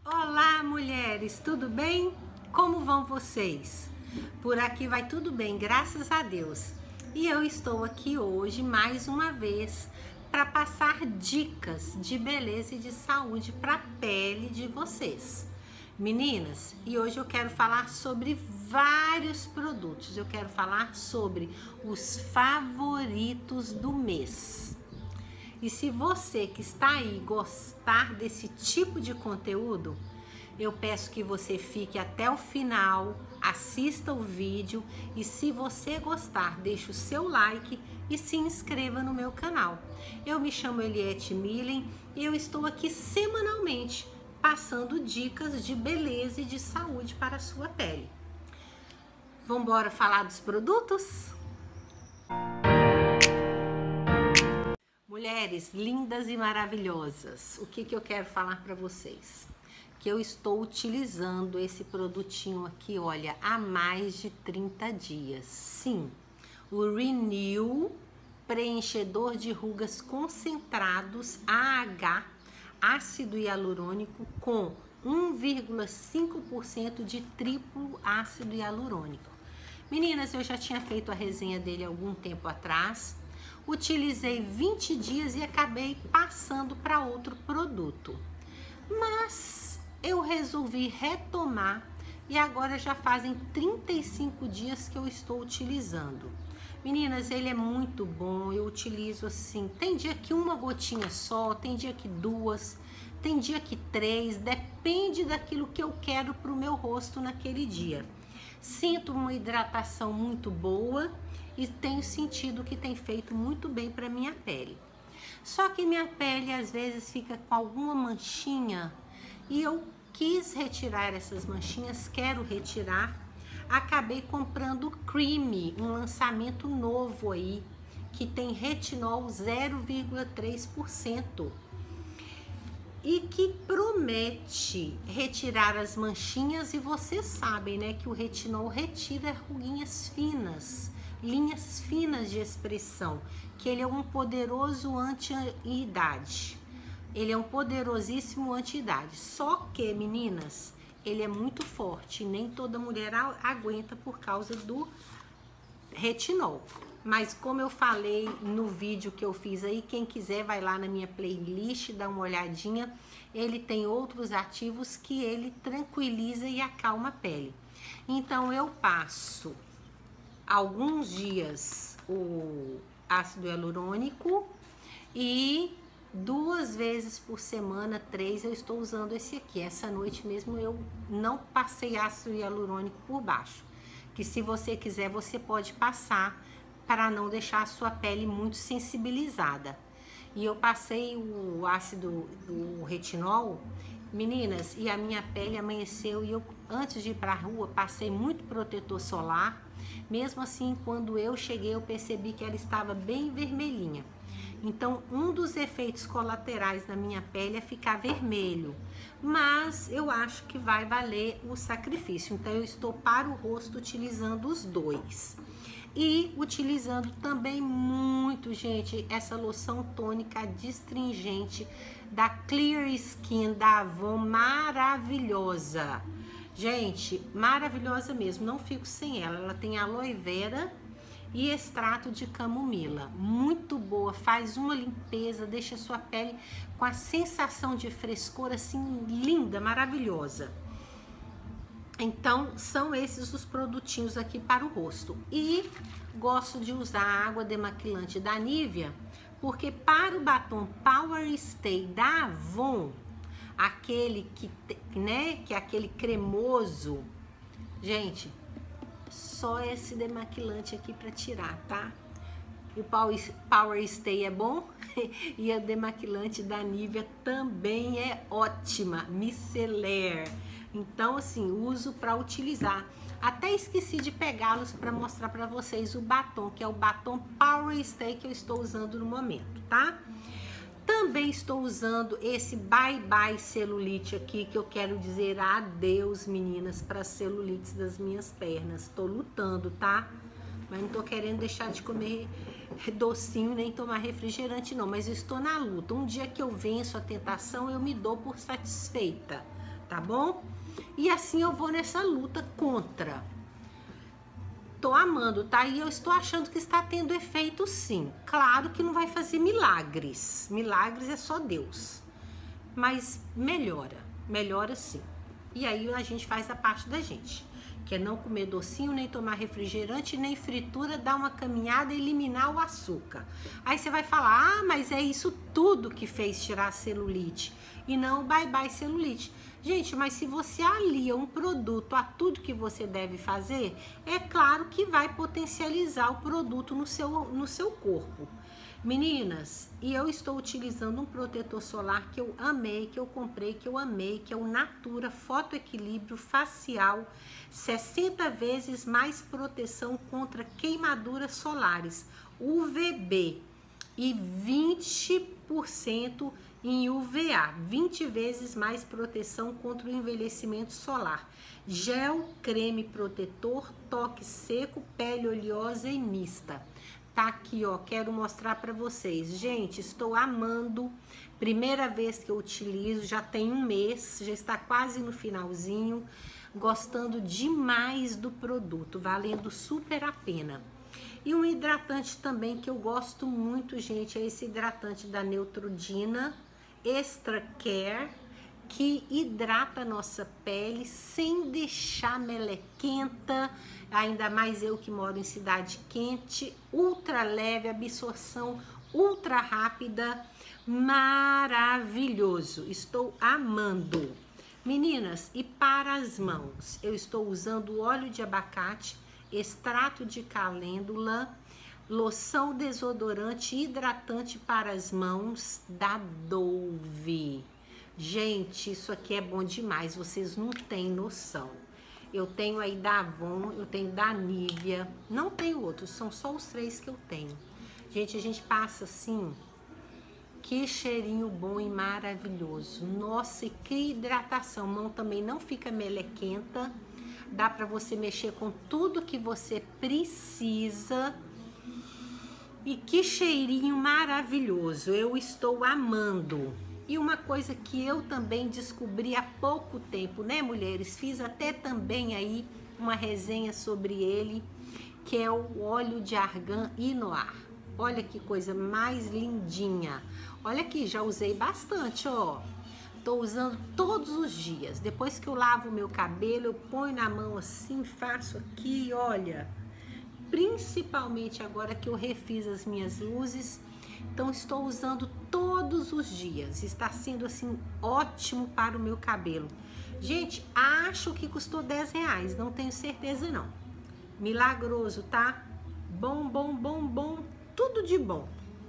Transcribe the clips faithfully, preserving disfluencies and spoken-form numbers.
Olá, mulheres, tudo bem? Como vão vocês? Por aqui vai tudo bem, graças a Deus. E eu estou aqui hoje mais uma vez para passar dicas de beleza e de saúde para a pele de vocês. Meninas, e hoje eu quero falar sobre vários produtos. Eu quero falar sobre os favoritos do mês. E se você que está aí gostar desse tipo de conteúdo, eu peço que você fique até o final, assista o vídeo e se você gostar, deixe o seu like e se inscreva no meu canal. Eu me chamo Eliette Millen e eu estou aqui semanalmente passando dicas de beleza e de saúde para a sua pele. Vamos embora falar dos produtos? Mulheres lindas e maravilhosas, o que que eu quero falar para vocês? Que eu estou utilizando esse produtinho aqui, olha, há mais de trinta dias. Sim, o Renew Preenchedor de Rugas Concentrados A H, ácido hialurônico com um vírgula cinco por cento de triplo ácido hialurônico. Meninas, eu já tinha feito a resenha dele há algum tempo atrás. Utilizei vinte dias e acabei passando para outro produto. Mas eu resolvi retomar e agora já fazem trinta e cinco dias que eu estou utilizando. Meninas, ele é muito bom, eu utilizo assim, tem dia que uma gotinha só, tem dia que duas, tem dia que três, depende daquilo que eu quero para o meu rosto naquele dia. Sinto uma hidratação muito boa e tenho sentido que tem feito muito bem para minha pele. Só que minha pele às vezes fica com alguma manchinha e eu quis retirar essas manchinhas, quero retirar. Acabei comprando o Creamy, um lançamento novo aí, que tem retinol zero vírgula três por cento. E que promete retirar as manchinhas e vocês sabem, né, que o retinol retira ruguinhas finas, linhas finas de expressão, que ele é um poderoso anti-idade. Ele é um poderosíssimo anti-idade. Só que, meninas, ele é muito forte, nem toda mulher aguenta por causa do retinol. Mas como eu falei no vídeo que eu fiz aí, quem quiser vai lá na minha playlist, dá uma olhadinha. Ele tem outros ativos que ele tranquiliza e acalma a pele. Então eu passo alguns dias o ácido hialurônico e duas vezes por semana, três, eu estou usando esse aqui. Essa noite mesmo eu não passei ácido hialurônico por baixo. Que se você quiser, você pode passar para não deixar a sua pele muito sensibilizada. E eu passei o ácido, o retinol, meninas, e a minha pele amanheceu e eu, antes de ir para a rua, passei muito protetor solar. Mesmo assim, quando eu cheguei, eu percebi que ela estava bem vermelhinha. Então, um dos efeitos colaterais da minha pele é ficar vermelho, mas eu acho que vai valer o sacrifício. Então, eu estou para o rosto utilizando os dois. E utilizando também muito, gente, essa loção tônica adstringente da Clear Skin da Avon, maravilhosa. Gente, maravilhosa mesmo, não fico sem ela. Ela tem aloe vera e extrato de camomila, muito boa, faz uma limpeza, deixa a sua pele com a sensação de frescor assim, linda, maravilhosa. Então, são esses os produtinhos aqui para o rosto. E gosto de usar a água demaquilante da Nivea, porque para o batom Power Stay da Avon, aquele que, né, que é aquele cremoso, gente, só esse demaquilante aqui para tirar, tá? E o Power Stay é bom e a demaquilante da Nivea também é ótima, micellar. Então, assim, uso para utilizar. Até esqueci de pegá-los para mostrar para vocês o batom, que é o batom Power Stay que eu estou usando no momento, tá? Também estou usando esse Bye Bye Celulite aqui, que eu quero dizer adeus, meninas, para celulites das minhas pernas. Tô lutando, tá? Mas não tô querendo deixar de comer docinho nem tomar refrigerante, não. Mas eu estou na luta. Um dia que eu venço a tentação, eu me dou por satisfeita. tá bom? E assim eu vou nessa luta contra. Tô amando, tá? E eu estou achando que está tendo efeito sim. Claro que não vai fazer milagres. Milagres é só Deus. Mas melhora, melhora sim. E aí a gente faz a parte da gente, que é não comer docinho, nem tomar refrigerante, nem fritura, dar uma caminhada e eliminar o açúcar. Aí você vai falar, ah, mas é isso tudo que fez tirar a celulite. E não bye bye celulite. Gente, mas se você alia um produto a tudo que você deve fazer, é claro que vai potencializar o produto no seu, no seu corpo. Meninas, e eu estou utilizando um protetor solar que eu amei, que eu comprei, que eu amei, que é o Natura Foto Equilíbrio Facial, sessenta vezes mais proteção contra queimaduras solares, U V B, e vinte por cento em U V A, vinte vezes mais proteção contra o envelhecimento solar. Gel, creme protetor, toque seco, pele oleosa e mista. Tá aqui, ó, quero mostrar para vocês. Gente, estou amando. Primeira vez que eu utilizo, já tem um mês, já está quase no finalzinho. Gostando demais do produto, valendo super a pena. E um hidratante também que eu gosto muito, gente, é esse hidratante da Neutrogena Extra Care, que hidrata a nossa pele sem deixar melequenta, ainda mais eu que moro em cidade quente, ultra leve, absorção ultra rápida, maravilhoso, estou amando. Meninas, e para as mãos, eu estou usando óleo de abacate, extrato de calêndula, loção desodorante hidratante para as mãos da Dove. Gente, isso aqui é bom demais, vocês não têm noção. Eu tenho aí da Avon, eu tenho da Nivea, não tenho outros, são só os três que eu tenho. Gente, a gente passa assim, que cheirinho bom e maravilhoso. Nossa, e que hidratação, mão também não fica melequenta, dá pra você mexer com tudo que você precisa. E que cheirinho maravilhoso, eu estou amando. E uma coisa que eu também descobri há pouco tempo, né, mulheres? Fiz até também aí uma resenha sobre ele, que é o óleo de argan Inoar. Olha que coisa mais lindinha. Olha aqui, já usei bastante, ó. Tô usando todos os dias. Depois que eu lavo o meu cabelo, eu ponho na mão assim, faço aqui, olha. Principalmente agora que eu refiz as minhas luzes, então estou usando todos os dias, está sendo assim ótimo para o meu cabelo. Gente, acho que custou dez reais, não tenho certeza não. Milagroso, tá? Bom, bom, bom, bom, tudo de bom.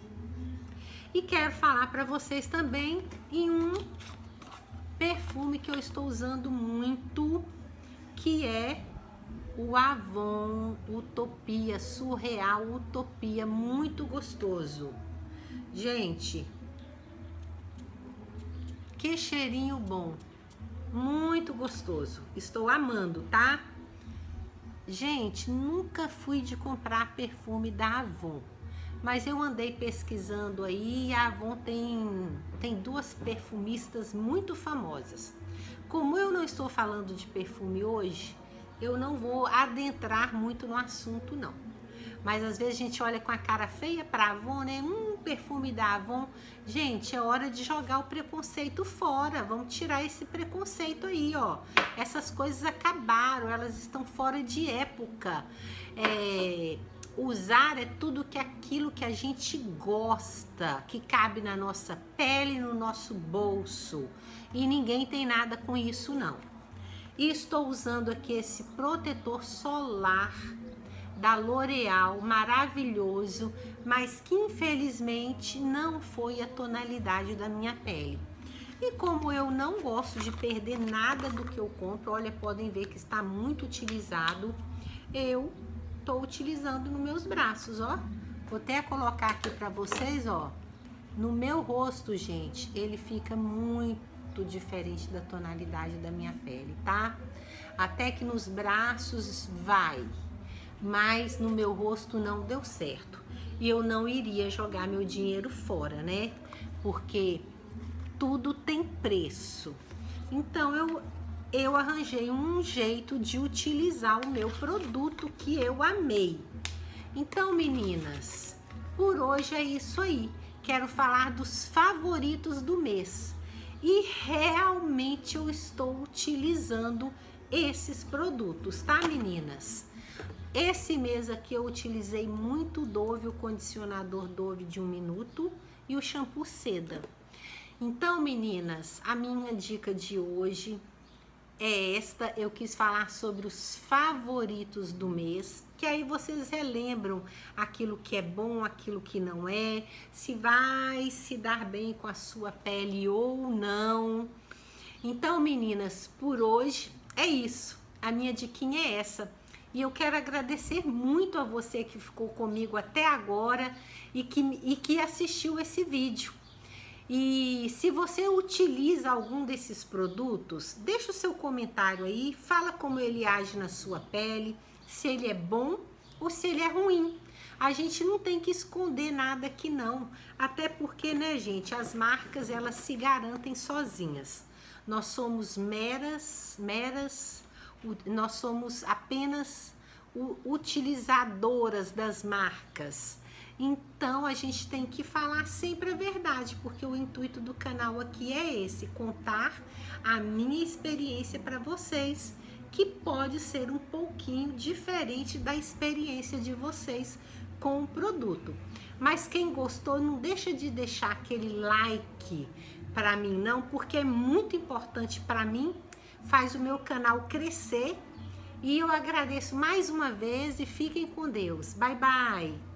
E quero falar para vocês também em um perfume que eu estou usando muito, que é o Avon Utopia, Surreal Utopia, muito gostoso. Gente, que cheirinho bom, muito gostoso, estou amando, tá? Gente, nunca fui de comprar perfume da Avon, mas eu andei pesquisando aí e a Avon tem, tem duas perfumistas muito famosas. Como eu não estou falando de perfume hoje, eu não vou adentrar muito no assunto, não. Mas às vezes a gente olha com a cara feia para Avon, né? Hum, perfume da Avon. Gente, é hora de jogar o preconceito fora. Vamos tirar esse preconceito aí, ó. Essas coisas acabaram, elas estão fora de época. É, usar é tudo que aquilo que a gente gosta, que cabe na nossa pele, no nosso bolso. E ninguém tem nada com isso, não. E estou usando aqui esse protetor solar da L'Oréal, maravilhoso, mas que infelizmente não foi a tonalidade da minha pele. E como eu não gosto de perder nada do que eu compro, olha, podem ver que está muito utilizado, eu estou utilizando nos meus braços, ó. Vou até colocar aqui para vocês, ó. No meu rosto, gente, ele fica muito diferente da tonalidade da minha pele, tá? Até que nos braços vai, mas no meu rosto não deu certo. E eu não iria jogar meu dinheiro fora, né? Porque tudo tem preço. Então eu, eu arranjei um jeito de utilizar o meu produto que eu amei. Então, meninas, por hoje é isso aí. Quero falar dos favoritos do mês. E realmente eu estou utilizando esses produtos, tá, meninas? Esse mês aqui eu utilizei muito Dove, o condicionador Dove de um minuto e o shampoo Seda. Então, meninas, a minha dica de hoje é esta. Eu quis falar sobre os favoritos do mês, que aí vocês relembram aquilo que é bom, aquilo que não é, se vai se dar bem com a sua pele ou não. Então, meninas, por hoje é isso. A minha diquinha é essa. E eu quero agradecer muito a você que ficou comigo até agora e que, e que assistiu esse vídeo. E se você utiliza algum desses produtos, deixa o seu comentário aí, fala como ele age na sua pele, se ele é bom ou se ele é ruim. A gente não tem que esconder nada aqui não, até porque, né, gente, as marcas, elas se garantem sozinhas. Nós somos meras, meras, nós somos apenas utilizadoras das marcas. Então, a gente tem que falar sempre a verdade, porque o intuito do canal aqui é esse, contar a minha experiência para vocês, que pode ser um pouquinho diferente da experiência de vocês com o produto. Mas quem gostou, não deixa de deixar aquele like para mim não, porque é muito importante para mim, faz o meu canal crescer. E eu agradeço mais uma vez e fiquem com Deus. Bye, bye!